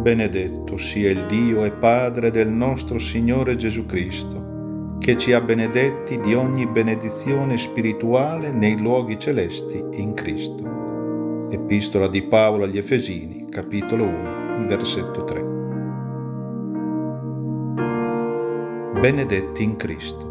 Benedetto sia il Dio e Padre del nostro Signore Gesù Cristo, che ci ha benedetti di ogni benedizione spirituale nei luoghi celesti in Cristo. Epistola di Paolo agli Efesini, capitolo 1, versetto 3. Benedetti in Cristo.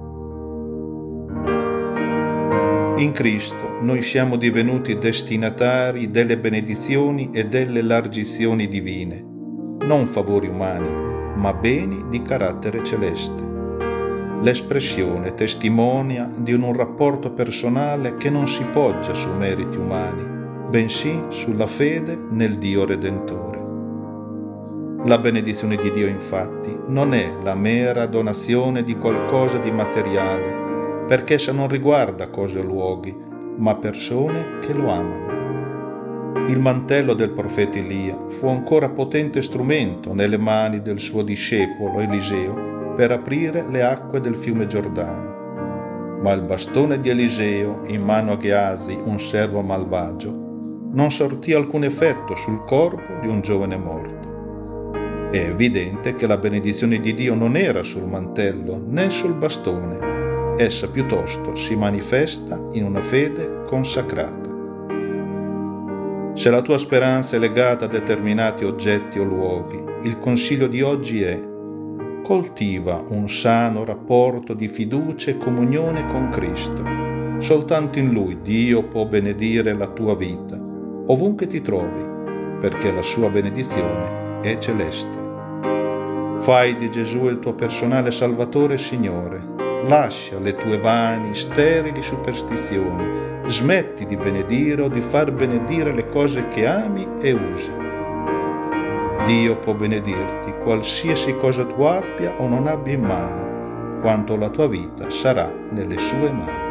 In Cristo noi siamo divenuti destinatari delle benedizioni e delle elargizioni divine, non favori umani, ma beni di carattere celeste. L'espressione testimonia di un rapporto personale che non si poggia su meriti umani, bensì sulla fede nel Dio Redentore. La benedizione di Dio, infatti, non è la mera donazione di qualcosa di materiale, perché essa non riguarda cose o luoghi, ma persone che lo amano. Il mantello del profeta Elia fu ancora potente strumento nelle mani del suo discepolo Eliseo per aprire le acque del fiume Giordano. Ma il bastone di Eliseo in mano a Geasi, un servo malvagio, non sortì alcun effetto sul corpo di un giovane morto. È evidente che la benedizione di Dio non era sul mantello né sul bastone. Essa piuttosto si manifesta in una fede consacrata. Se la tua speranza è legata a determinati oggetti o luoghi, il consiglio di oggi è: coltiva un sano rapporto di fiducia e comunione con Cristo. Soltanto in Lui Dio può benedire la tua vita, ovunque ti trovi, perché la sua benedizione è celeste. Fai di Gesù il tuo personale Salvatore e Signore. Lascia le tue vani, sterili superstizioni, smetti di benedire o di far benedire le cose che ami e usi. Dio può benedirti qualsiasi cosa tu abbia o non abbia in mano, quanto la tua vita sarà nelle sue mani.